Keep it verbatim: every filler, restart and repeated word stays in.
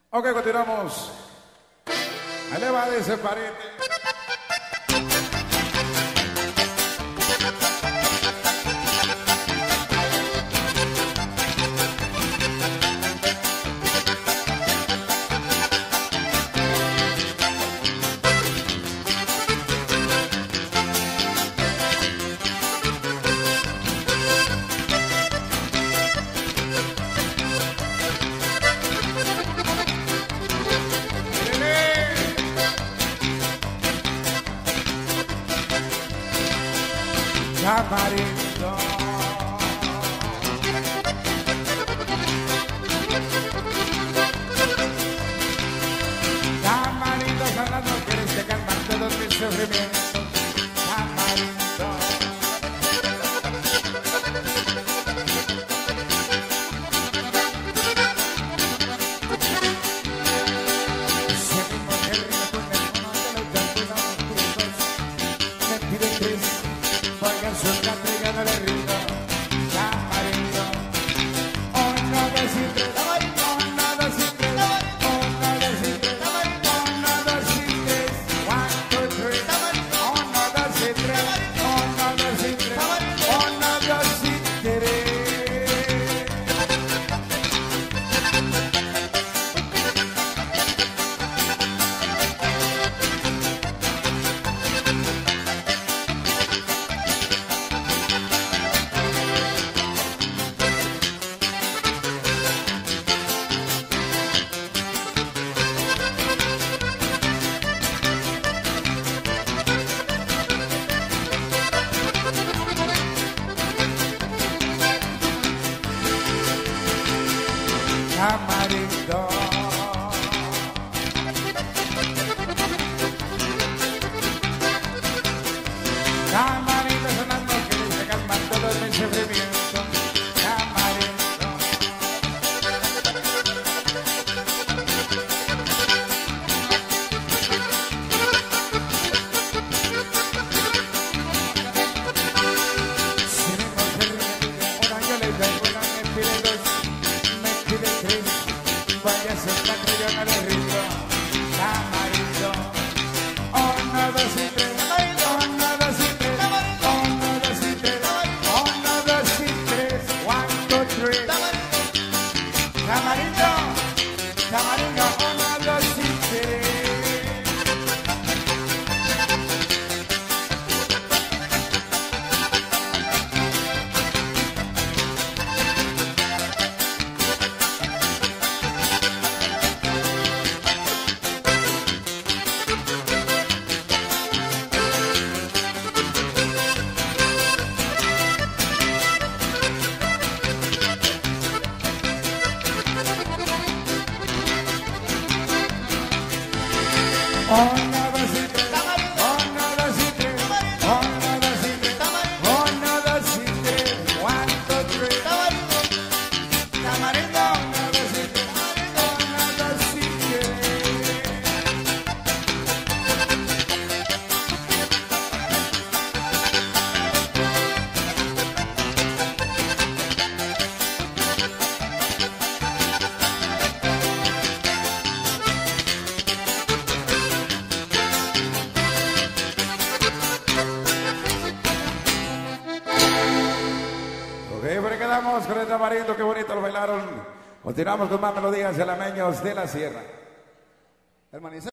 Ok, continuamos. Eleva de ese parete. Tamarindo, tamarindo sonando, quieres que calmar todos mis sufrimientos. Tamarindo, seguimos el ritmo con el mono de los cantinos juntos. Me pide tres. Oigan su canto y gana el ritmo. Tamarindo, uno, dos y tres. Uno, dos y tres. Uno, dos y tres. Uno, dos y tres. One, two, three. Uno, dos y tres. Uno, dos y tres. Uno, dos y tres. Tamarindo, tamarindo sonando, quieres que calmar todo mi sufrimiento. Tamarindo, si me concede una yo le doy una, me pide dos, me pide tres. Vaya a ser la creyona de ritmo. Tamarindo, uno, dos y tres. Uno, dos y tres. Uno, dos y tres. Uno, dos y tres. One, two, three. Tamarindo, tamarindo, uno, dos y tres. Uno, dos y tres. Uno, dos y tres. Uno, dos y tres. Uno, dos y tres. One, two, three. Tamarindo, uno, dos y tres. Uno, dos y tres. Ok, por ahí quedamos con el tamarindo, qué bonito lo bailaron. Continuamos con más melodías alameños de la sierra. Hermanizar.